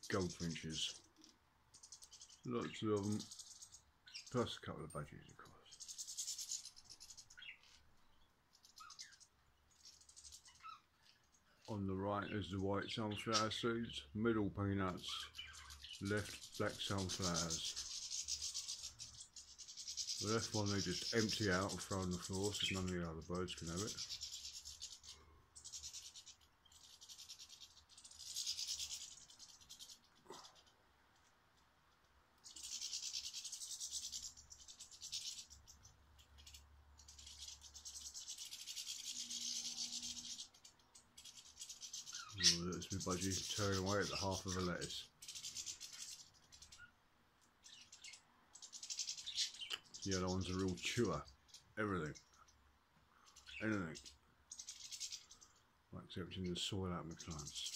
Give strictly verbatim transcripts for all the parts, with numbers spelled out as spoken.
goldfinches. Lots of them, plus a couple of budgies, of course. On the right is the white sunflower seeds, middle peanuts, left black sunflowers. The left one they just empty out and throw on the floor so none of the other birds can have it. Oh, there's my budgie tearing away at the half of a lettuce. The other one's a real chewer. Everything. Anything. Like emptying the soil out of my plants.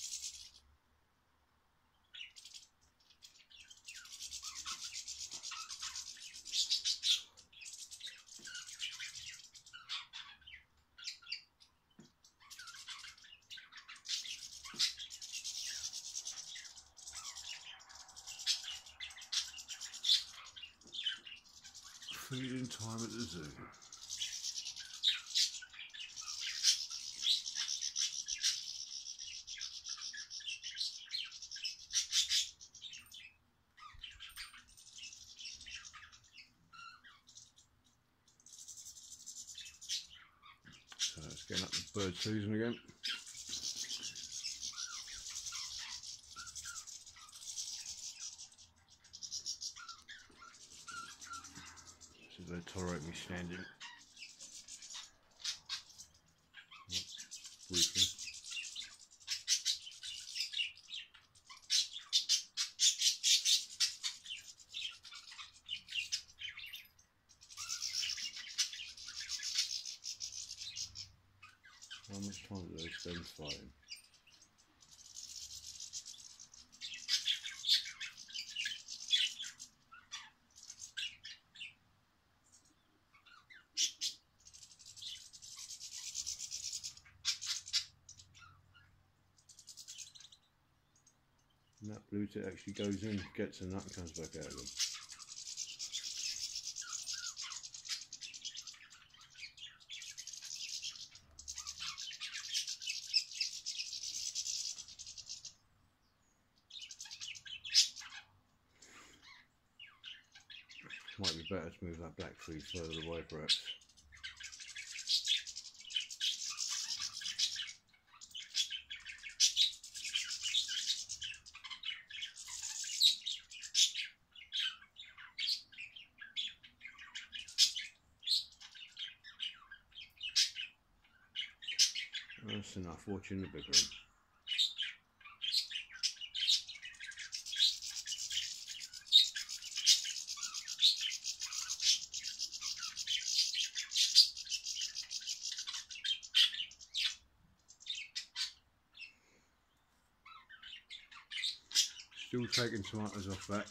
Feeding time at the zoo. So it's getting up to bird season again. They tolerate me standing. Briefly. How much time do they spend flying? And that blue tit actually goes in, gets a nut and comes back out again. Might be better to move that black flea further away perhaps. That's enough watching the big one. Still taking tomatoes off that.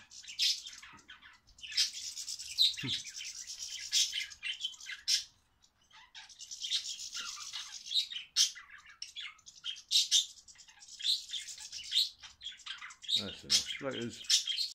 That's enough. Laters.